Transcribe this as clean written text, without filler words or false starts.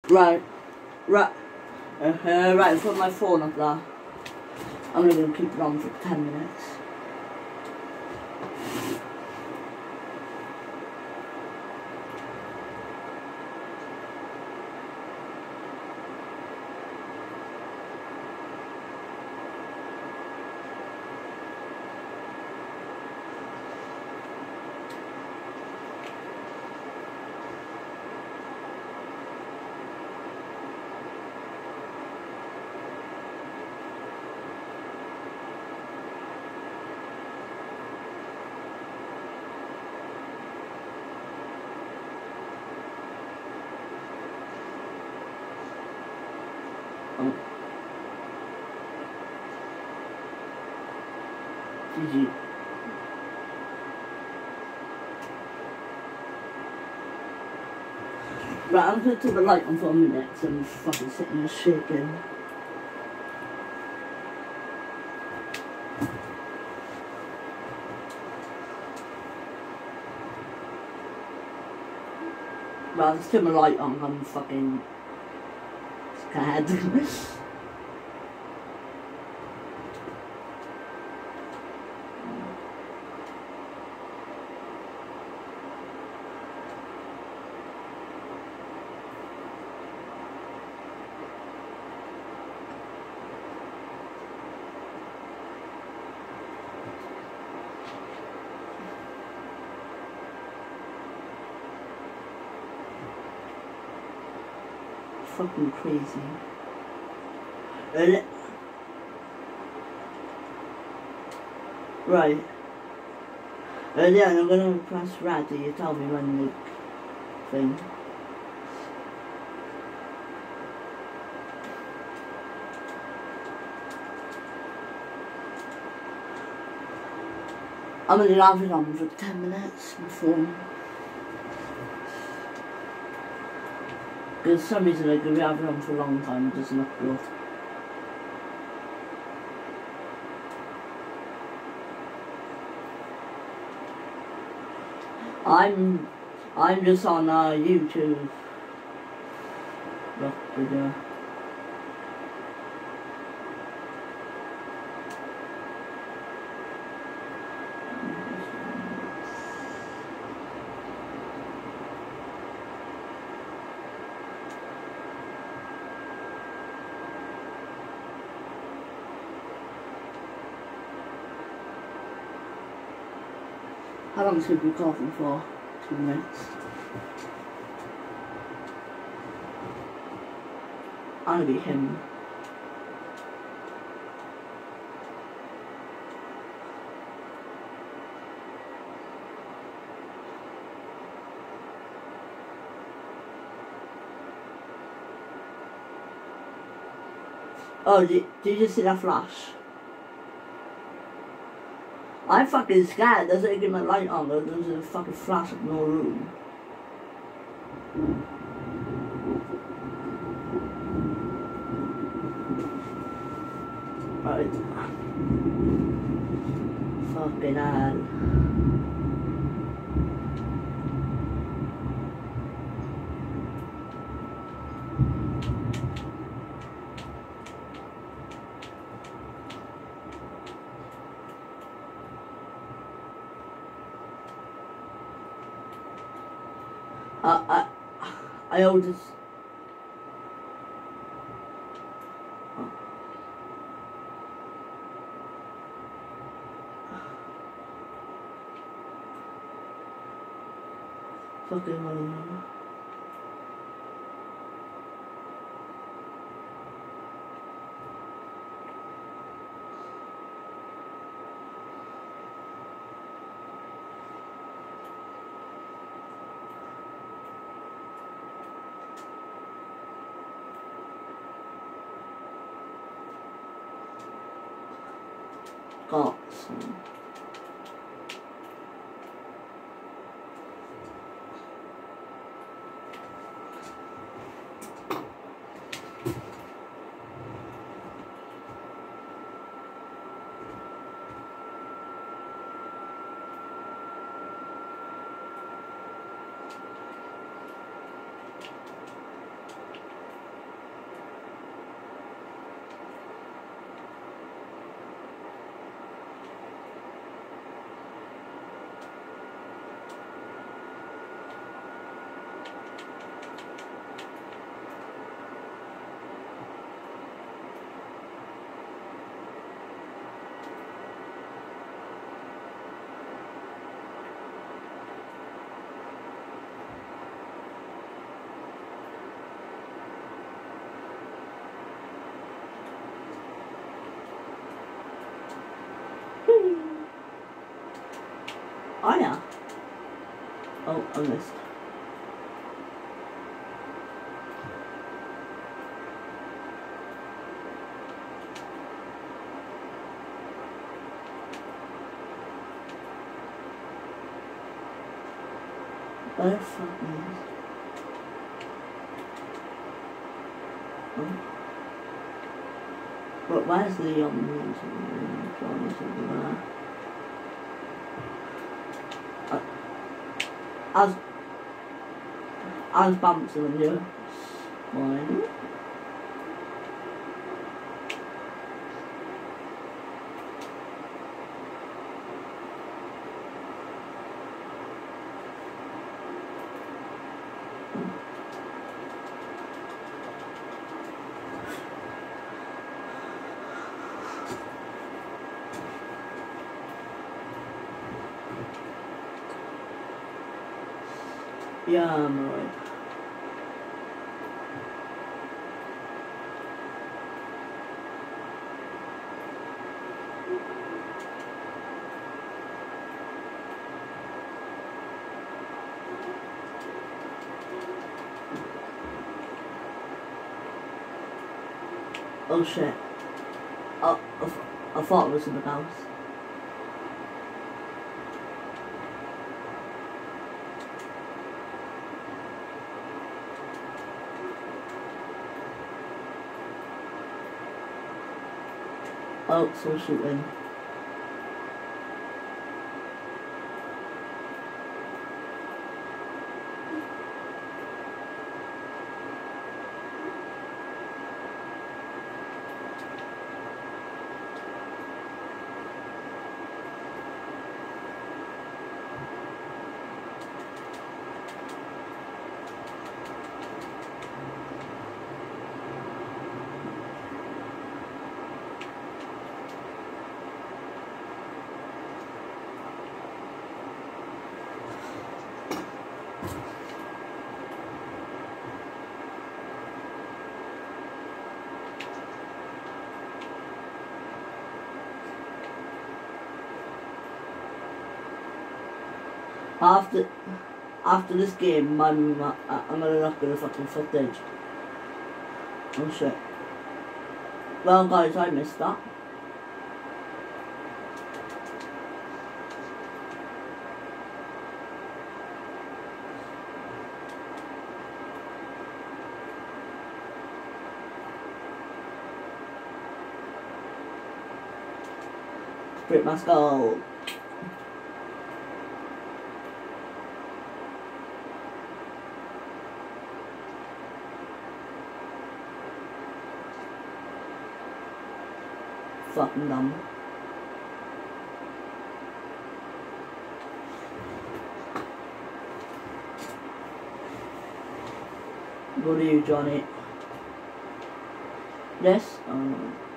Right. Right. Right, put my phone up there. I'm only going to keep it on for 10 minutes. GG. Right, I'm going to turn the light on for a minute because I'm fucking sitting there shaking. Right, let's turn the light on, I'm fucking scared. Fucking crazy. Right. Yeah, I'm gonna press ready. You tell me when the thing. I'm gonna have it on for 10 minutes, my phone. Because for some reason I could have it on for a long time, it doesn't upload. I'm just on YouTube. Look, video. How long should we be coughing for? 2 minutes. I'm gonna be him. Oh, did you just see that flash? I'm fucking scared. There's like my light on, there's a fucking flash in no room. Right. Fucking hell. I hold this. Fucking hell. Got some. I missed. Where the fuck is? Oh. But where's Leon? I was bouncing on you. Fine. Yeah, I'm right. Oh shit. Oh, I thought it was something else. Oh, someone's shooting. After this game, I'm gonna look at the fucking footage. Oh shit. Well guys, I missed that. Great mask goal. Fucking dumb. What are you, Johnny? Yes?